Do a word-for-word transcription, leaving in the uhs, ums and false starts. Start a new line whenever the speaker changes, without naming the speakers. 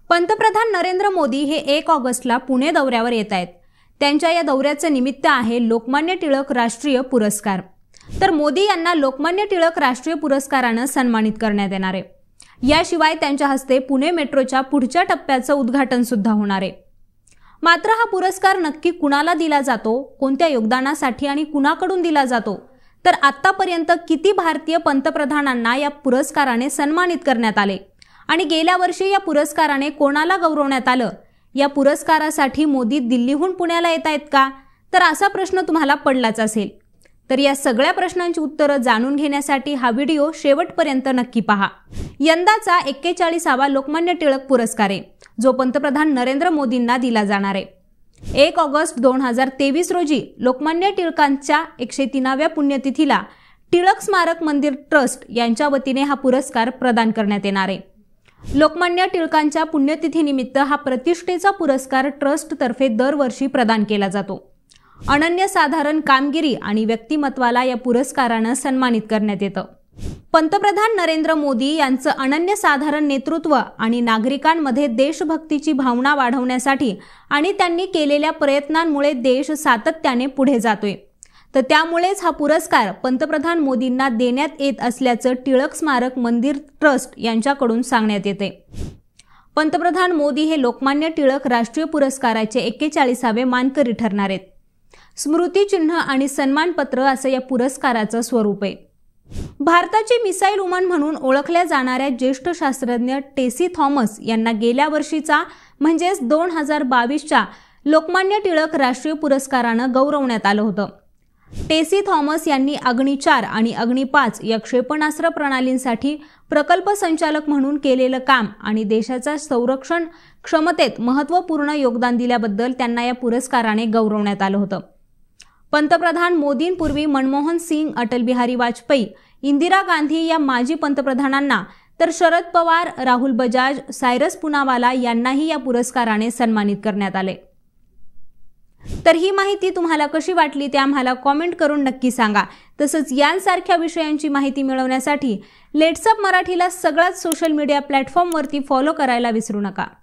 पंतप्रधान नरेंद्र मोदी हे एक ऑगस्टला पुणे दौऱ्यावर येत आहेत। त्यांच्या या दौऱ्याचे निमित्त आहे लोकमान्य टिळक राष्ट्रीय पुरस्कार। तर मोदी यांना लोकमान्य टिळक राष्ट्रीय पुरस्काराने सन्मानित करण्यात येणार आहे। याशिवाय त्यांच्या हस्ते पुणे मेट्रोच्या पुढच्या टप्प्याचं उद्घाटन सुद्धा होणार आहे। मात्र हा पुरस्कार नक्की कुणाला दिला जातो, कोणत्या योगदानासाठी आणि कुणाकडून दिला जातो, तर आतापर्यंत किती भारतीय पंतप्रधानांना या पुरस्काराने सन्मानित करण्यात आले आणि गेल्या वर्षी या पुरस्काराने कोणाला गौरवण्यात आलं, या पुरस्कारासाठी मोदी दिल्लीहून पुण्याला येत आहेत का, तर असा प्रश्न तुम्हाला पडलाच असेल। तर या सगळ्या प्रश्नांची उत्तरं जाणून घेण्यासाठी हा व्हिडिओ शेवटपर्यंत नक्की पहा। यंदाचा एक्केचाळीसावा लोकमान्य टिळक पुरस्कार आहे, जो पंतप्रधान नरेंद्र मोदींना दिला जाणार आहे। एक ऑगस्ट दोन हजार तेवीस रोजी लोकमान्य टिळकांच्या एकशे तीनाव्या पुण्यतिथीला टिळक स्मारक मंदिर ट्रस्ट यांच्या वतीने हा पुरस्कार प्रदान करण्यात येणार आहे। लोकमान्य टिळकांच्या पुण्यतिथीनिमित्त हा प्रतिष्ठेचा पुरस्कार ट्रस्ट तर्फे दरवर्षी प्रदान केला जातो। अनन्यसाधारण कामगिरी आणि व्यक्तिमत्वाला या पुरस्काराने सन्मानित करण्यात येतं। पंतप्रधान नरेंद्र मोदी यांचं अनन्यसाधारण नेतृत्व आणि नागरिकांमध्ये देशभक्तीची भावना वाढवण्यासाठी आणि त्यांनी केलेल्या प्रयत्नांमुळे देश सातत्याने पुढे जातोय। तर त्यामुळेच हा पुरस्कार पंतप्रधान मोदींना देण्यात येत असल्याचं टिळक स्मारक मंदिर ट्रस्ट यांच्याकडून सांगण्यात येते। पंतप्रधान मोदी हे लोकमान्य टिळक राष्ट्रीय पुरस्काराचे एक्केचाळीसावे मानकरी ठरणार आहेत। स्मृती चिन्ह आणि सन्मानपत्र असं या पुरस्काराचं स्वरूप आहे। भारताची मिसाईल वुमन म्हणून ओळखल्या जाणाऱ्या ज्येष्ठ शास्त्रज्ञ टेसी थॉमस यांना गेल्या वर्षीचा म्हणजेच दोन हजार बावीसच्या लोकमान्य टिळक राष्ट्रीय पुरस्कारानं गौरवण्यात आलं होतं। टेसी थॉमस यांनी अग्नि चार आणि अग्नि पाच या क्षेपणास्त्र प्रणालींसाठी प्रकल्प संचालक म्हणून केलेलं काम आणि देशाच्या संरक्षण क्षमतेत महत्त्वपूर्ण योगदान दिल्याबद्दल त्यांना या पुरस्काराने गौरवण्यात आलं होतं। पंतप्रधान मोदींपूर्वी मनमोहन सिंग, अटल बिहारी वाजपेयी, इंदिरा गांधी या माजी पंतप्रधानांना, तर शरद पवार, राहुल बजाज, सायरस पुनावाला यांनाही या पुरस्काराने सन्मानित करण्यात आले। तर ही माहिती तुम्हाला कशी वाटली ते आम्हाला कमेंट करून नक्की सांगा। तसंच यांसारख्या विषयांची माहिती मिळवण्यासाठी लेट्स अप मराठीला सगळ्याच सोशल मीडिया प्लॅटफॉर्मवरती फॉलो करायला विसरू नका।